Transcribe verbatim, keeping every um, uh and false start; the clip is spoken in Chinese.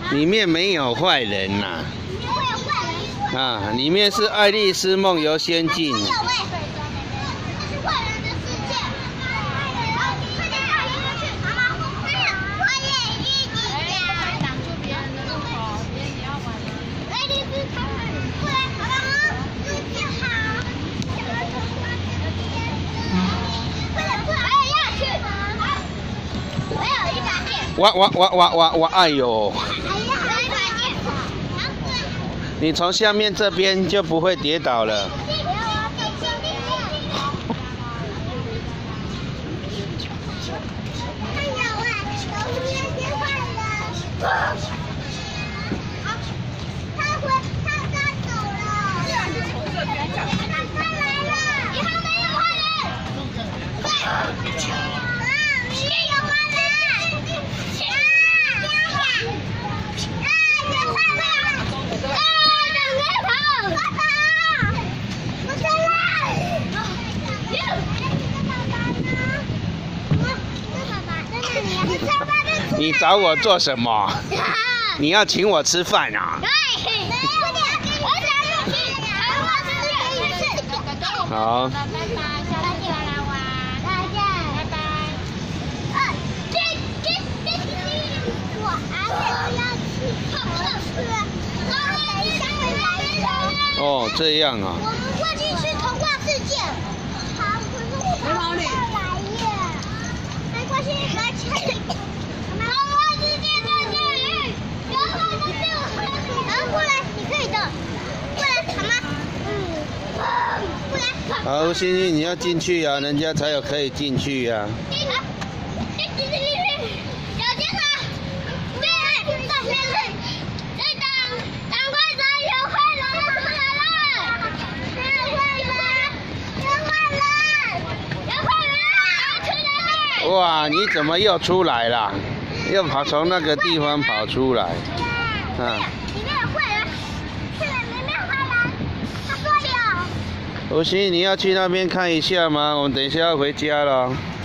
里面没有坏人呐、 里面会有坏人。 啊，里面是《爱丽丝梦游仙境》。 没有哎，这是坏人的世界。快点跑进去，妈妈，快点，我也一起呀。挡住别人的路口，别人也要玩了。爱丽丝他们，过来，好不好？自己好。快点，快点，我也要去。我有一把剑。 哇哇哇哇哇哇！哎呦！ 你从下面这边就不会跌倒了。你找我做什么？你要请我吃饭啊？好。拜拜，下次再来玩。再见，拜拜。呃，这这这这，我还是要去泡泡车。等一下会来的。哦，这样啊。我们过去是童话世界。好，可是我跑不来耶。没关系，来去。 过来，你可以的。过来，好吗？嗯。过来。好，欣欣，你要进去呀、啊，人家才有可以进去呀、啊。小心啊！对，上面是队长，赶快走，有坏人出来了！有坏人！有坏人！有坏人！出来了！哇，你怎么又出来了？又跑从那个地方跑出来。啊。 吴昕，你要去那边看一下吗？我们等一下要回家了。